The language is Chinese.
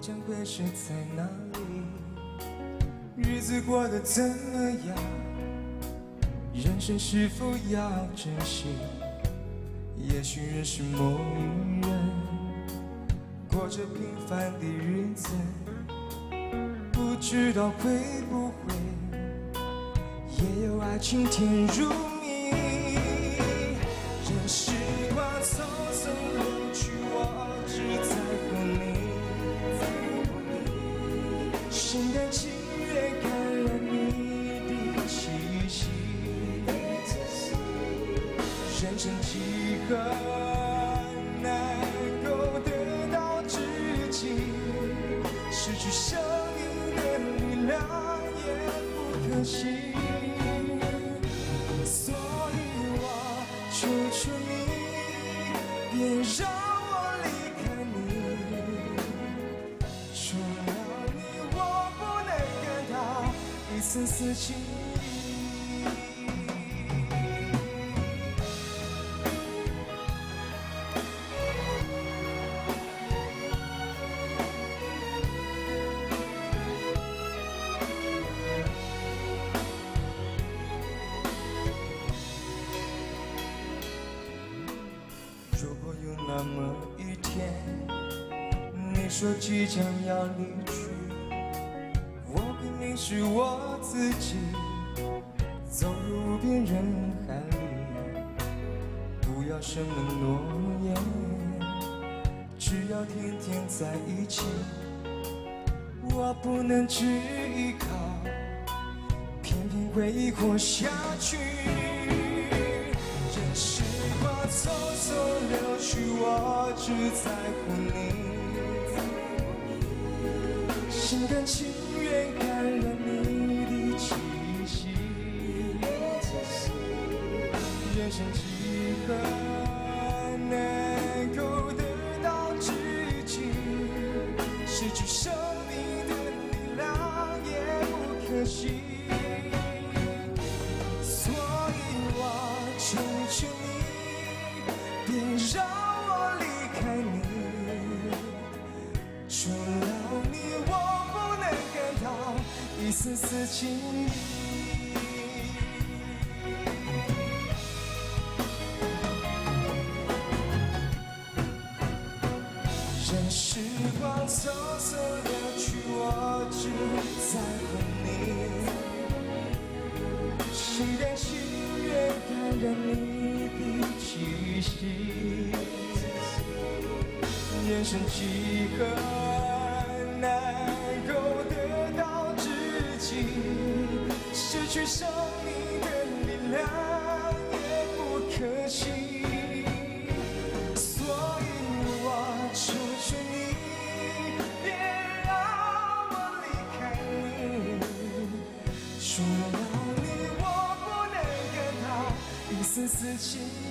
将会是在哪里？日子过得怎么样？人生是否要珍惜？也许认识某一人，过着平凡的日子，不知道会不会也有爱情甜如蜜。任时光匆匆流去，我只在乎你，心甘情愿感染你的气息。人生几何能够得到知己？失去生命的力量也不可惜。所以我求求你，别让我离开你。除了你，我不能感到一丝丝情意。如果有那么一天，你说即将要离去，我肯定是我自己，走入无边人海里。不要什么诺言，只要天天在一起。我不能只依靠，偏偏回忆活下去。任时光匆匆流去，我只在乎你，心甘情愿感染你的气息。人生几何能够得到知己？失去生命的力量也不可惜。所以我求求你，别让我离开你。除了你，我不能感到一丝丝情意。任时光匆匆流去，我只在乎你，心甘情愿感染你的气息。人生几何能够得到知己？失去生命的力量也不可惜。所以我求求你，别让我离开你。除了你，我不能感到一丝丝情意。